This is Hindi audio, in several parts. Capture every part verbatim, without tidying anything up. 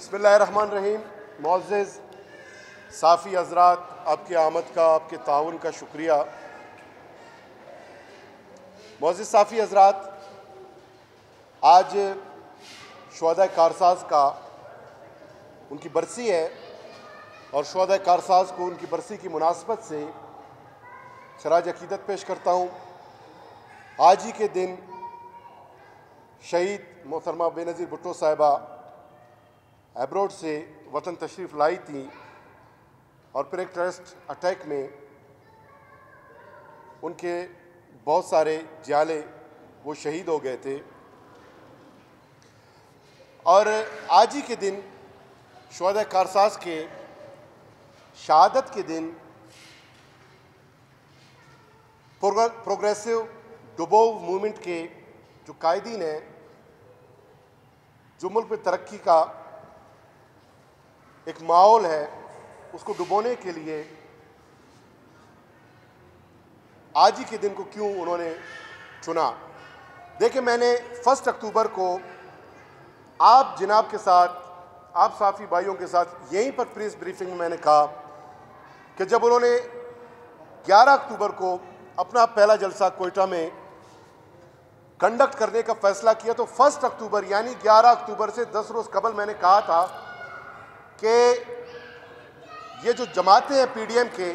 बिस्मिल्लाहिर्रहमानिर्रहीम। मुअज़्ज़िज़ साफ़ी हज़रात, आपकी आमद का, आपके ताउन का शुक्रिया। मुअज़्ज़िज़ साफ़ी हज़रात, आज शुहदाए कारसाज़ का उनकी बरसी है और शुहदाए कारसाज़ को उनकी बरसी की मुनासबत से खराज अक़ीदत पेश करता हूँ। आज ही के दिन शहीद मोहतरमा बेनज़ीर भुट्टो साहिबा एब्रोड से वतन तशरीफ़ लाई थी और फिर एक टेररिस्ट अटैक में उनके बहुत सारे जाले वो शहीद हो गए थे। और आज ही के दिन शुहदाए कारसाज़ के शहादत के दिन प्रोग्रेसिव डुबोव मूवमेंट के जो कायदीन हैं, जो मुल्क में तरक्की का एक माहौल है, उसको डुबोने के लिए आज ही के दिन को क्यों उन्होंने चुना। देखिए, मैंने फर्स्ट अक्टूबर को आप जनाब के साथ, आप साफ़ी भाइयों के साथ यहीं पर प्रेस ब्रीफिंग में मैंने कहा कि जब उन्होंने ग्यारह अक्टूबर को अपना पहला जलसा कोयटा में कंडक्ट करने का फैसला किया, तो फर्स्ट अक्टूबर यानी ग्यारह अक्टूबर से दस रोज़ कबल मैंने कहा था कि ये जो जमातें हैं पीडीएम के,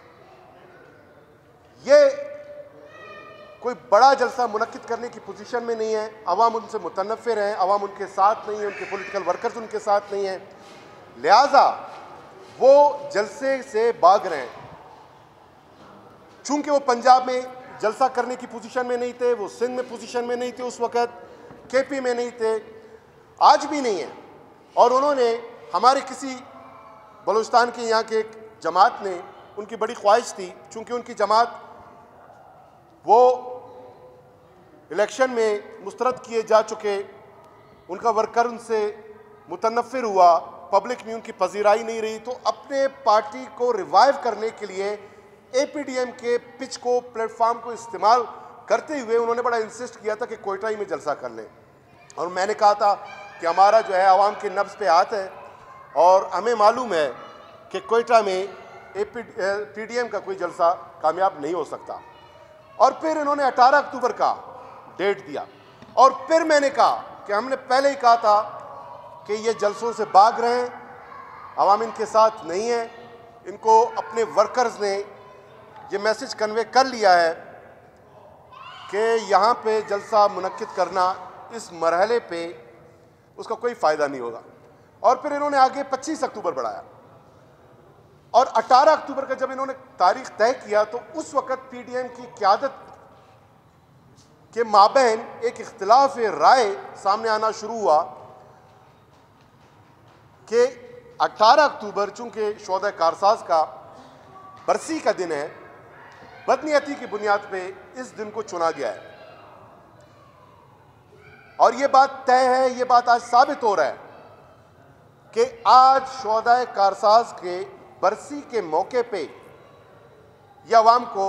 ये कोई बड़ा जलसा मुनक्किद करने की पोजीशन में नहीं है। अवाम उनसे मुतनफ़िर हैं, अवाम उनके साथ नहीं है, उनके पॉलिटिकल वर्कर्स उनके साथ नहीं हैं, लिहाजा वो जलसे से भाग रहे हैं। चूंकि वो पंजाब में जलसा करने की पोजीशन में नहीं थे, वो सिंध में पोजीशन में नहीं थे, उस वक़्त केपी में नहीं थे, आज भी नहीं है। और उन्होंने हमारे किसी बलूचिस्तान के यहाँ के एक जमात ने, उनकी बड़ी ख्वाहिश थी, चूँकि उनकी जमात वो इलेक्शन में मुस्तरद किए जा चुके, उनका वर्कर उनसे मुतनफ़िर हुआ, पब्लिक में उनकी पजीराई नहीं रही, तो अपने पार्टी को रिवाइव करने के लिए एपीडीएम के पिच को, प्लेटफॉर्म को इस्तेमाल करते हुए उन्होंने बड़ा इंसिस्ट किया था कि कोयटा ही में जलसा कर लें। और मैंने कहा था कि हमारा जो है आवाम के नब्ज़ पे हाथ है और हमें मालूम है कि कोयटा में पीडीएम का कोई जलसा कामयाब नहीं हो सकता। और फिर इन्होंने अठारह अक्टूबर का डेट दिया और फिर मैंने कहा कि हमने पहले ही कहा था कि ये जलसों से भाग रहे हैं, आवाम इनके साथ नहीं है। इनको अपने वर्कर्स ने ये मैसेज कन्वे कर लिया है कि यहाँ पे जलसा मुनक्किद करना इस मरहले पे उसका कोई फ़ायदा नहीं होगा। और फिर इन्होंने आगे पच्चीस अक्टूबर बढ़ाया और अठारह अक्टूबर का जब इन्होंने तारीख तय किया तो उस वक़्त पीडीएम की क़यादत के माबैन एक इख्तिलाफ राय सामने आना शुरू हुआ कि अठारह अक्टूबर चूँकि शुहदाए कारसाज़ का बरसी का दिन है, बदनीयती की बुनियाद पे इस दिन को चुना गया है। और ये बात तय है, ये बात आज साबित हो रहा है कि आज शुहदाए कारसाज़ के बरसी के मौके पे ये अवाम को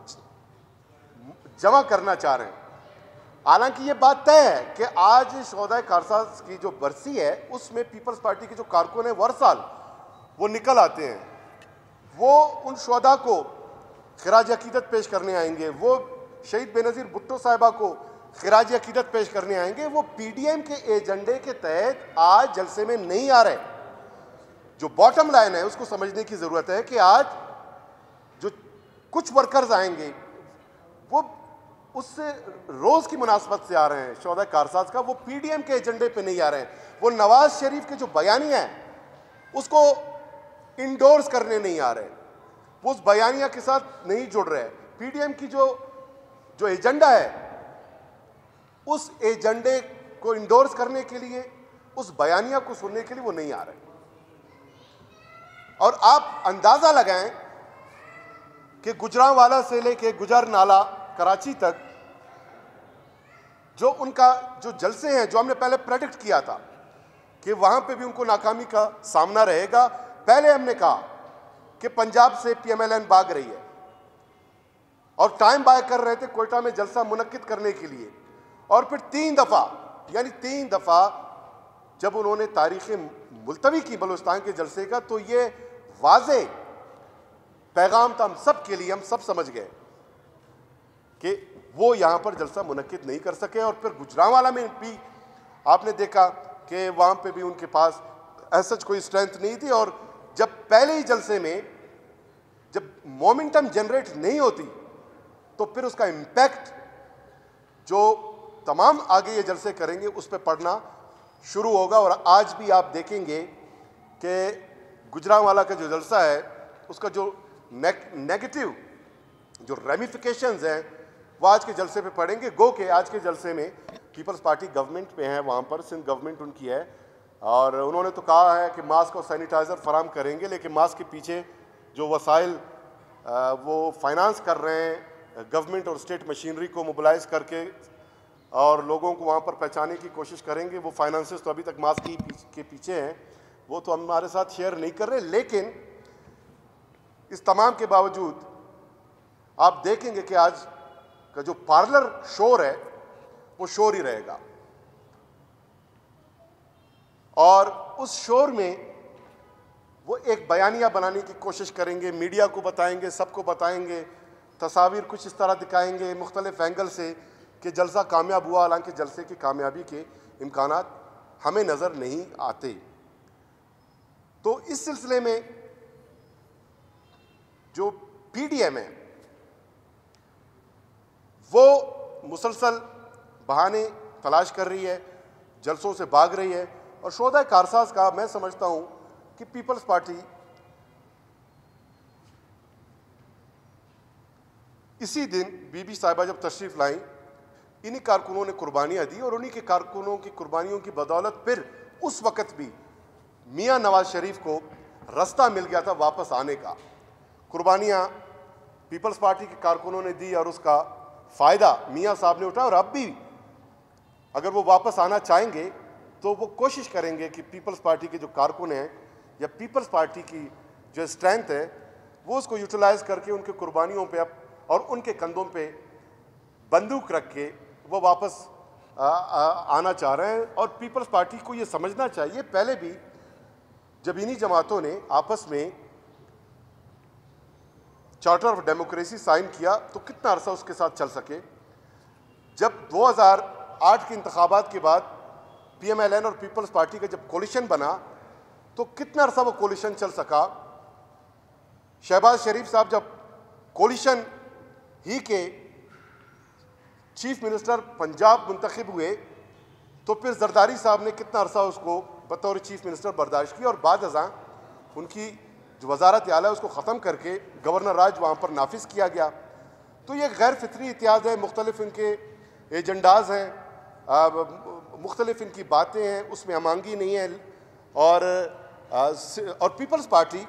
जमा करना चाह रहे हैं। हालांकि ये बात तय है कि आज शुहदाए कारसाज़ की जो बरसी है उसमें पीपल्स पार्टी के जो कारकुन हैं हर साल वो निकल आते हैं, वो उन शुहदा को खिराज अक़ीदत पेश करने आएंगे, वो शहीद बेनज़ीर भुट्टो साहिबा को खिराज अक़ीदत पेश करने आएंगे। वो पीडीएम के एजेंडे के तहत आज जलसे में नहीं आ रहे। जो बॉटम लाइन है उसको समझने की ज़रूरत है कि आज जो कुछ वर्कर्स आएंगे वो उससे रोज़ की मुनासबत से आ रहे हैं शुहदाए कारसाज़ का, वो पीडीएम के एजेंडे पे नहीं आ रहे हैं। वो नवाज शरीफ के जो बयानिया हैं उसको इंडोर्स करने नहीं आ रहे, वो उस बयानिया के साथ नहीं जुड़ रहे हैं। पीडीएम की जो जो एजेंडा है उस एजेंडे को इंडोर्स करने के लिए, उस बयानिया को सुनने के लिए वो नहीं आ रहे। और आप अंदाज़ा लगाएं कि गुजरांवाला से लेके गुजर नाला कराची तक जो उनका जो जलसे हैं, जो हमने पहले प्रेडिक्ट किया था कि वहाँ पे भी उनको नाकामी का सामना रहेगा। पहले हमने कहा कि पंजाब से पीएमएलएन भाग रही है और टाइम बाय कर रहे थे कोयटा में जलसा मुनक्किद करने के लिए। और फिर तीन दफ़ा यानी तीन दफ़ा जब उन्होंने तारीख़ मुलतवी की बलूचिस्तान के जलसे का, तो ये वाज़े पैगाम था हम सब के लिए, हम सब समझ गए कि वो यहाँ पर जलसा मुनक्किद नहीं कर सके। और फिर गुजरांवाला में भी आपने देखा कि वहाँ पे भी उनके पास ऐसा कोई स्ट्रेंथ नहीं थी, और जब पहले ही जलसे में जब मोमेंटम जनरेट नहीं होती तो फिर उसका इम्पैक्ट जो तमाम आगे ये जलसे करेंगे उस पर पड़ना शुरू होगा। और आज भी आप देखेंगे कि गुजरांवाला का जो जलसा है उसका जो नेगेटिव जो रेमिफिकेशंस हैं वो आज के जलसे पे पड़ेंगे। गो के आज के जलसे में पीपल्स पार्टी गवर्नमेंट पे है, वहाँ पर सिंध गवर्नमेंट उनकी है, और उन्होंने तो कहा है कि मास्क और सैनिटाइज़र फराम करेंगे, लेकिन मास्क के पीछे जो वसाइल वो फाइनेंस कर रहे हैं गवर्नमेंट और स्टेट मशीनरी को मोबिलाइज करके और लोगों को वहाँ पर पहचाने की कोशिश करेंगे, वो फाइनेंसेस तो अभी तक मास्क की के पीछे हैं, वो तो हमारे साथ शेयर नहीं कर रहे। लेकिन इस तमाम के बावजूद आप देखेंगे कि आज का जो पार्लर शोर है वो शोर ही रहेगा, और उस शोर में वो एक बयानिया बनाने की कोशिश करेंगे, मीडिया को बताएंगे, सबको बताएंगे, तस्वीर कुछ इस तरह दिखाएंगे मुख्तलिफ एंगल से कि जलसा कामयाब हुआ, हालांकि जलसे की कामयाबी के इम्कानात हमें नज़र नहीं आते। तो इस सिलसिले में जो पी डी एम है वो मुसलसल बहाने तलाश कर रही है, जलसों से भाग रही है, और शोधा कारसाज का मैं समझता हूं कि पीपल्स पार्टी इसी दिन बीबी साहिबा जब तशरीफ लाई, इन्हीं कारकुनों ने कुर्बानियां दी, और उन्हीं के कारकुनों की कुर्बानियों की बदौलत फिर उस वक़्त भी मियां नवाज शरीफ को रास्ता मिल गया था वापस आने का। कुर्बानियां पीपल्स पार्टी के कारकुनों ने दी और उसका फ़ायदा मियां साहब ने उठाया, और अब भी अगर वो वापस आना चाहेंगे तो वो कोशिश करेंगे कि पीपल्स पार्टी के जो कारकुन हैं या पीपल्स पार्टी की जो स्ट्रेंथ है वो उसको यूटिलाइज करके उनके कुर्बानियों पे अब और उनके कंधों पे बंदूक रख के वो वापस आ, आ, आना चाह रहे हैं। और पीपल्स पार्टी को ये समझना चाहिए, पहले भी जब इन्हीं जमातों ने आपस में चार्टर ऑफ डेमोक्रेसी साइन किया तो कितना अरसा उसके साथ चल सके। जब दो हज़ार आठ के इंतखाबात के बाद पी एम एल एन और पीपल्स पार्टी का जब कोलिशन बना तो कितना अरसा वो कोलिशन चल सका। शहबाज शरीफ साहब जब कोलिशन ही के चीफ मिनिस्टर पंजाब मुंतखब हुए तो फिर जरदारी साहब ने कितना अरसा उसको बतौर चीफ मिनिस्टर बर्दाश्त किया, और बाद अज़ां उनकी जो वजारत आला है उसको ख़त्म करके गवर्नर राज वहाँ पर नाफिज किया गया। तो ये गैर फितरी इतिहाद है, मुख्तलिफ इनके एजेंडाज हैं, मुख्तलिफ इनकी बातें हैं, उसमें अमांगी नहीं है। और आ, और पीपल्स पार्टी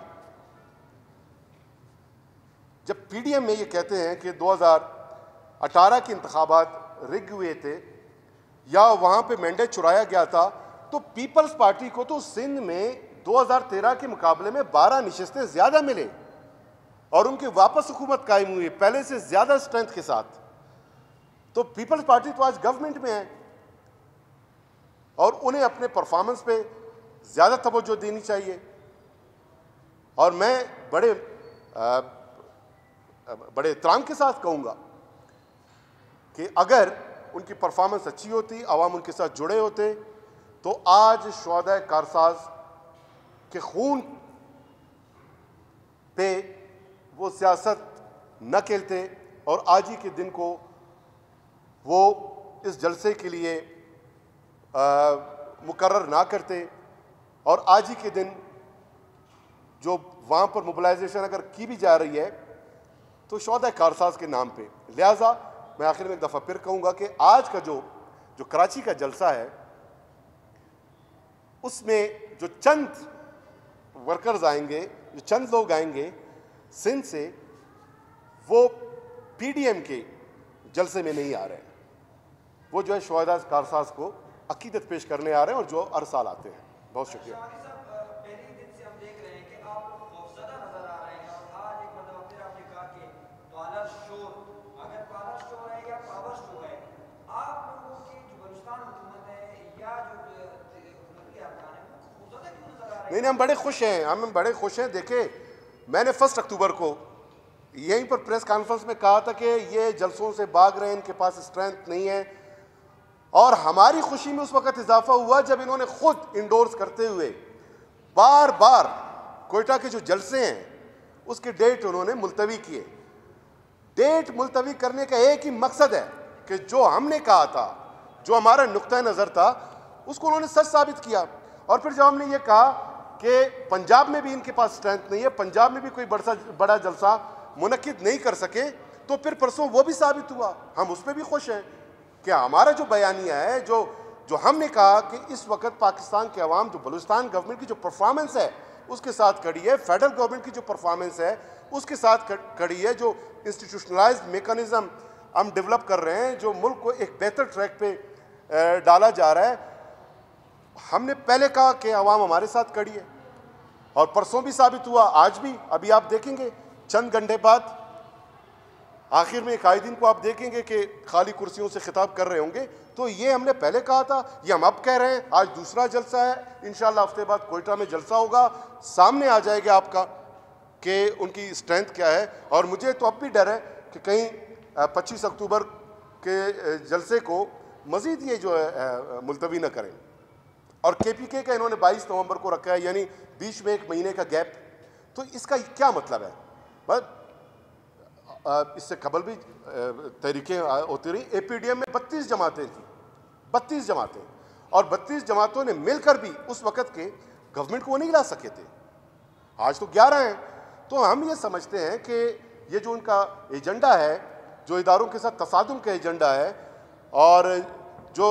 जब पी डी एम में ये कहते हैं कि दो हज़ार अठारह के इंतखाबात रिग हुए थे या वहाँ पे मैंडेट चुराया गया था, तो पीपल्स पार्टी को तो सिंध में दो हज़ार तेरह के मुकाबले में बारह नशिस्तें ज़्यादा मिले और उनकी वापस हुकूमत कायम हुई पहले से ज़्यादा स्ट्रेंथ के साथ। तो पीपल्स पार्टी तो आज गवर्नमेंट में है और उन्हें अपने परफॉर्मेंस पे ज़्यादा तवज्जो देनी चाहिए। और मैं बड़े आ, बड़े एहतराम के साथ कहूँगा कि अगर उनकी परफॉर्मेंस अच्छी होती, आवाम उनके साथ जुड़े होते, तो आज शुहदाए कारसाज के खून पे वो सियासत न खेलते और आज ही के दिन को वो इस जलसे के लिए मुकर्रर ना करते, और आज ही के दिन जो वहाँ पर मोबिलाइजेशन अगर की भी जा रही है तो शुहदाए कारसाज के नाम पे। लिहाजा मैं आखिर में एक दफ़ा फिर कहूँगा कि आज का जो जो कराची का जलसा है उसमें जो चंद वर्कर्स आएंगे, जो चंद लोग आएंगे सिंध से, वो पी डी एम के जलसे में नहीं आ रहे हैं, वो जो है शुहदाए कारसाज को अकीदत पेश करने आ रहे हैं और जो हर साल आते हैं। बहुत शुक्रिया। नहीं नहीं हम बड़े खुश हैं, हम बड़े खुश हैं। देखिए मैंने फर्स्ट अक्टूबर को यहीं पर प्रेस कॉन्फ्रेंस में कहा था कि ये जलसों से भाग रहे हैं, इनके पास स्ट्रेंथ नहीं है, और हमारी खुशी में उस वक्त इजाफा हुआ जब इन्होंने खुद इंडोर्स करते हुए बार बार कोयटा के जो जलसे हैं उसके डेट उन्होंने मुलतवी किए। डेट मुलतवी करने का एक ही मकसद है कि जो हमने कहा था, जो हमारा नुक्ता नज़र था, उसको उन्होंने सच साबित किया। और फिर जब हमने ये कहा कि पंजाब में भी इनके पास स्ट्रेंथ नहीं है, पंजाब में भी कोई बड़ा बड़ा जलसा मुनक्किद नहीं कर सके, तो फिर परसों वो भी साबित हुआ। हम उस पर भी खुश हैं कि हमारा जो बयानिया है, जो जो हमने कहा कि इस वक्त पाकिस्तान के अवाम जो बलूचिस्तान गवर्नमेंट की जो परफॉर्मेंस है उसके साथ खड़ी है, फेडरल गवर्नमेंट की जो परफॉर्मेंस है उसके साथ खड़ी है, जो इंस्टीट्यूशनलाइज्ड मेकनिज़म हम डेवलप कर रहे हैं, जो मुल्क को एक बेहतर ट्रैक पे डाला जा रहा है, हमने पहले कहा कि अवाम हमारे साथ खड़ी है और परसों भी साबित हुआ, आज भी। अभी आप देखेंगे चंद घंटे बाद आखिर में कायदीन को आप देखेंगे कि खाली कुर्सियों से खिताब कर रहे होंगे। तो ये हमने पहले कहा था, ये हम अब कह रहे हैं। आज दूसरा जलसा है, इंशाल्लाह हफ्ते बाद कोयटा में जलसा होगा, सामने आ जाएगा आपका कि उनकी स्ट्रेंथ क्या है। और मुझे तो अब भी डर है कि कहीं पच्चीस अक्टूबर के जलसे को मज़ीद ये जो है मुलतवी न करें। और के पी के का इन्होंने बाईस नवंबर को रखा है, यानी बीच में एक महीने का गैप। तो इसका क्या मतलब है? बस इससे कबल भी तहरीकें होती रही। ए पी डी एम में बत्तीस जमातें थी, बत्तीस जमातें, और बत्तीस जमातों ने मिलकर भी उस वक़्त के गवर्नमेंट को वो नहीं ला सके थे। आज तो ग्यारह हैं। तो हम ये समझते हैं कि ये जो उनका एजेंडा है, जो इदारों के साथ तसादुम का एजेंडा है, और जो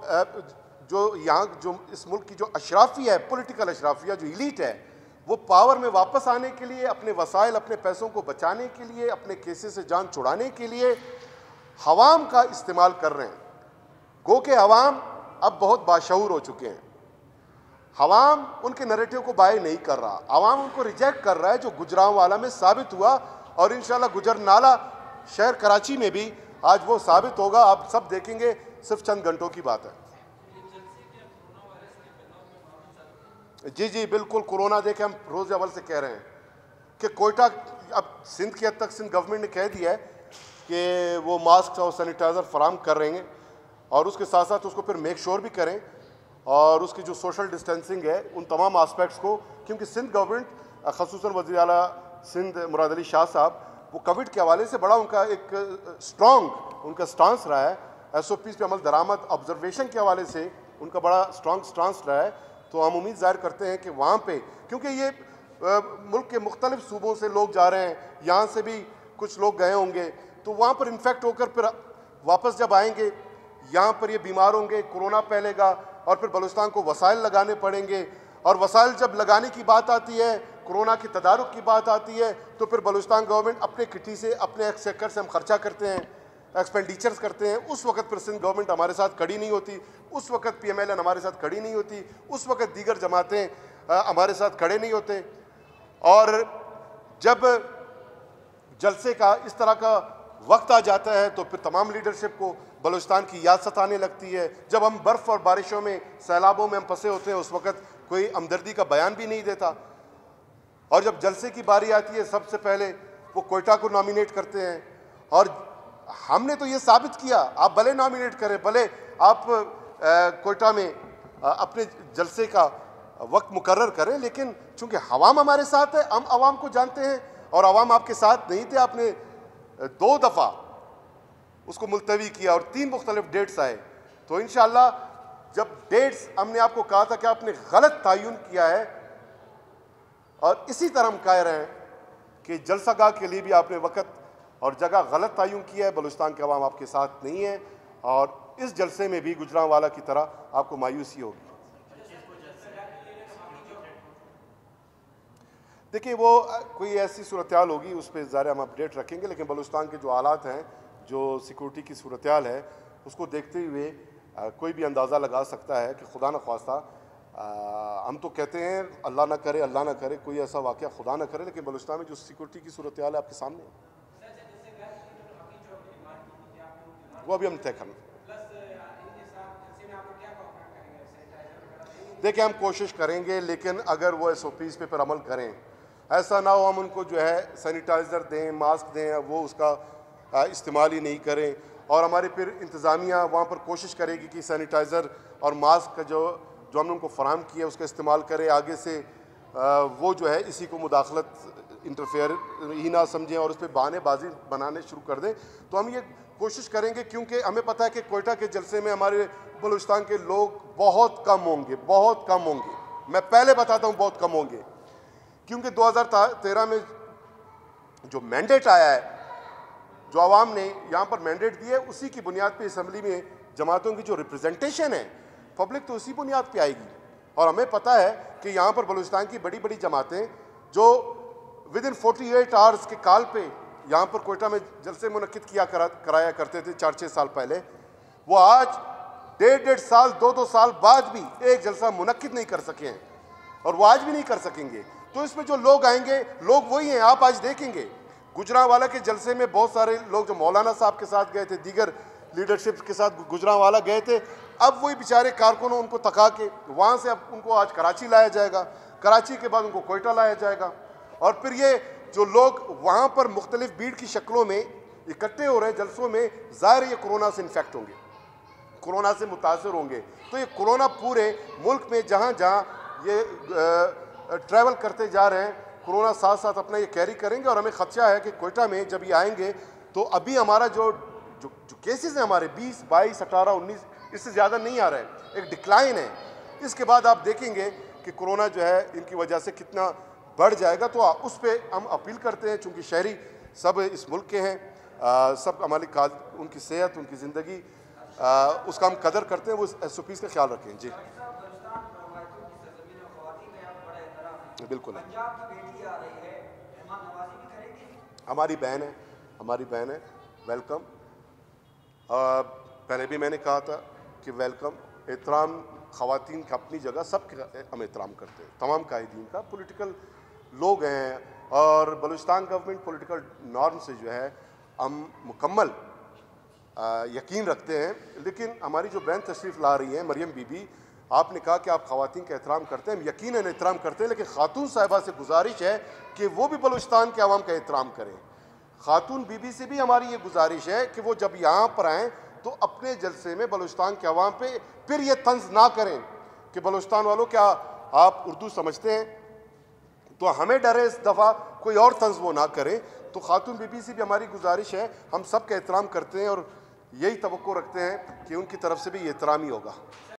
जो यहाँ जो इस मुल्क की जो अशराफिया है, पॉलिटिकल अशराफिया, जो इलीट है, वो पावर में वापस आने के लिए, अपने वसाइल, अपने पैसों को बचाने के लिए, अपने केसेस से जान छुड़ाने के लिए हवाम का इस्तेमाल कर रहे हैं। गो के हवाम अब बहुत बाशऊर हो चुके हैं। हवाम उनके नैरेटिव को बाय नहीं कर रहा, हवाम उनको रिजेक्ट कर रहा है, जो गुजरांवाला में साबित हुआ। और इंशाल्लाह गुजरनाला शहर कराची में भी आज वो साबित होगा। आप सब देखेंगे, सिर्फ चंद घंटों की बात है। जी जी बिल्कुल, कोरोना देखे हम रोज़ अव्वल से कह रहे हैं कि कोयटा, अब सिंध की हद तक सिंध गवर्नमेंट ने कह दिया है कि वो मास्क और सैनिटाइज़र फराम कर रहे हैं, और उसके साथ साथ उसको फिर मेक श्योर भी करें, और उसकी जो सोशल डिस्टेंसिंग है उन तमाम आस्पेक्ट्स को, क्योंकि सिंध गवर्नमेंट खसूसन वज़ीर आला सिंध मुराद अली शाह साहब, वो कोविड के हवाले से बड़ा उनका एक स्ट्रॉन्ग उनका स्टांस रहा है। एस ओ पीज़ पे अमल दरामद ऑब्जर्वेशन के हवाले से उनका बड़ा स्ट्रॉन्ग स्टांस रहा है। तो हम उम्मीद ज़ाहिर करते हैं कि वहाँ पे, क्योंकि ये आ, मुल्क के मुख्तलिफ सूबों से लोग जा रहे हैं, यहाँ से भी कुछ लोग गए होंगे, तो वहाँ पर इन्फेक्ट होकर फिर वापस जब आएंगे यहाँ पर ये बीमार होंगे, कोरोना फैलेगा, और फिर बलूचिस्तान को वसाइल लगाने पड़ेंगे। और वसाइल जब लगाने की बात आती है, कोरोना की तदारुक की बात आती है, तो फिर बलूचिस्तान गवर्नमेंट अपने किटी से, अपने एक्सचेकर से हम खर्चा करते हैं, एक्सपेंडिचर्स करते हैं। उस वक्त पर सिंध गवर्नमेंट हमारे साथ खड़ी नहीं होती, उस वक्त पी एम एल एन हमारे साथ खड़ी नहीं होती, उस वक्त दीगर जमातें हमारे साथ खड़े नहीं होते। और जब जलसे का इस तरह का वक्त आ जाता है तो फिर तमाम लीडरशिप को बलूचिस्तान की याद सताने लगती है। जब हम बर्फ़ और बारिशों में, सैलाबों में हम फंसे होते हैं, उस वक्त कोई हमदर्दी का बयान भी नहीं देता। और जब जलसे की बारी आती है, सबसे पहले वो कोयटा को नॉमिनेट करते हैं। और हमने तो ये साबित किया, आप भले नॉमिनेट करें, भले आप कोयटा में आ, अपने जलसे का वक्त मुकर्रर करें, लेकिन चूंकि हवाम हमारे साथ है, हम आवाम को जानते हैं, और आवाम आपके साथ नहीं थे। आपने दो दफ़ा उसको मुलतवी किया और तीन मुख्तलिफ डेट्स आए। तो इंशाअल्लाह जब डेट्स, हमने आपको कहा था कि आपने गलत तयन किया है, और इसी तरह हम कह रहे हैं कि जलसागाह के लिए भी आपने वक्त और जगह गलत तयन किया है। बलूचिस्तान के अवाम आपके साथ नहीं है, और इस जलसे में भी गुजरांवाला की तरह आपको मायूसी होगी। देखिए, वो कोई ऐसी सूरत हाल होगी, उस पर ज़ाहिर हम अपडेट रखेंगे, लेकिन बलूचिस्तान के जो हालात हैं, जो सिक्योरिटी की सूरत हाल है, उसको देखते हुए आ, कोई भी अंदाज़ा लगा सकता है कि खुदा न ख्वास्ता, हम तो कहते हैं अल्लाह ना करे, अल्लाह ना करे कोई ऐसा वाक़या, खुदा ना करे, लेकिन बलूचिस्तान में जो सिक्योरिटी की सूरत हाल है आपके सामने है, वो अभी हम तय करना। देखिए हम कोशिश करेंगे, लेकिन अगर वो एस ओ पीज़ पे पर अमल करें, ऐसा ना हो हम उनको जो है सैनिटाइज़र दें, मास्क दें, वो उसका इस्तेमाल ही नहीं करें, और हमारी फिर इंतज़ामिया वहाँ पर कोशिश करेगी कि सैनिटाइज़र और मास्क का जो जो हमने उनको फराहम किया उसका इस्तेमाल करें। आगे से वो जो है इसी को मुदाखलत इंटरफेयर ही ना समझें और उस पर बहानेबाजी बनाने शुरू कर दें। तो हम ये कोशिश करेंगे, क्योंकि हमें पता है कि कोयटा के जलसे में हमारे बलूचिस्तान के लोग बहुत कम होंगे, बहुत कम होंगे। मैं पहले बताता हूँ बहुत कम होंगे, क्योंकि दो हज़ार तेरह में जो मैंडेट आया है, जो आवाम ने यहाँ पर मैंडेट दिया है, उसी की बुनियाद पे असम्बली में जमातों की जो रिप्रेजेंटेशन है, पब्लिक तो उसी बुनियाद पे आएगी। और हमें पता है कि यहाँ पर बलूचिस्तान की बड़ी बड़ी जमातें जो within forty eight hours के काल पे यहाँ पर कोयटा में जलसे मुनक्किद किया करा, कराया करते थे चार छः साल पहले, वो आज डेढ़ डेढ़ साल दो दो साल बाद भी एक जलसा मुनक्किद नहीं कर सके हैं, और वो आज भी नहीं कर सकेंगे। तो इसमें जो लोग आएंगे, लोग वही हैं। आप आज देखेंगे गुजरांवाला के जलसे में बहुत सारे लोग जो मौलाना साहब के साथ गए थे, दीगर लीडरशिप के साथ गुजरांवाला गए थे, अब वही बेचारे कारकुनों उनको तका के वहाँ से अब उनको आज कराची लाया जाएगा, कराची के बाद उनको कोयटा लाया जाएगा, और फिर ये जो लोग वहाँ पर मुख्तलिफ भीड़ की शक्लों में इकट्ठे हो रहे हैं जलसों में, ज़ाहिर ये कोरोना से इन्फेक्ट होंगे, कोरोना से मुतासर होंगे। तो ये कोरोना पूरे मुल्क में जहाँ जहाँ ये ट्रैवल करते जा रहे हैं, कोरोना साथ साथ अपना ये कैरी करेंगे। और हमें खदशा है कि कोयटा में जब ये आएंगे तो अभी हमारा जो जो, जो केसेस हैं हमारे बीस बाईस अठारह उन्नीस, इससे ज़्यादा नहीं आ रहा है, एक डिक्लाइन है। इसके बाद आप देखेंगे कि कोरोना जो है इनकी वजह से कितना बढ़ जाएगा। तो उस पर हम अपील करते हैं, चूँकि शहरी सब इस मुल्क के हैं, आ, सब हमारी का उनकी सेहत, उनकी ज़िंदगी, उसका हम कदर करते हैं, वो एस ओ पीज़ का ख्याल रखें। जी बिल्कुल, हमारी बहन है, हमारी बहन है, वेलकम। पहले भी मैंने कहा था कि वेलकम, एहतराम ख़वातीन का अपनी जगह, सब हम एहतराम करते हैं, तमाम कायदीन का। पॉलिटिकल लोग हैं और बलूचिस्तान गवर्नमेंट पॉलिटिकल नॉर्म से जो है हम मुकम्मल यकीन रखते हैं। लेकिन हमारी जो बहन तशरीफ़ ला रही हैं, मरियम बीबी, आपने कहा कि आप ख़वातीन का एहतराम करते हैं, हम यकीनन एहतराम करते हैं, लेकिन खातून साहिबा से गुजारिश है कि वो भी बलूचिस्तान के अवाम का एहतराम करें। खातून बीबी से भी हमारी ये गुजारिश है कि वो जब यहाँ पर आएँ तो अपने जलसे में बलूचिस्तान के अवाम पे फिर ये तंज ना करें कि बलूचिस्तान वालों क्या आप उर्दू समझते हैं, तो हमें डर है इस दफ़ा कोई और तंज वो ना करें। तो खातून बीबी से भी हमारी गुजारिश है, हम सब का एहतराम करते हैं और यही तवक्को रखते हैं कि उनकी तरफ से भी ये एहतराम ही होगा।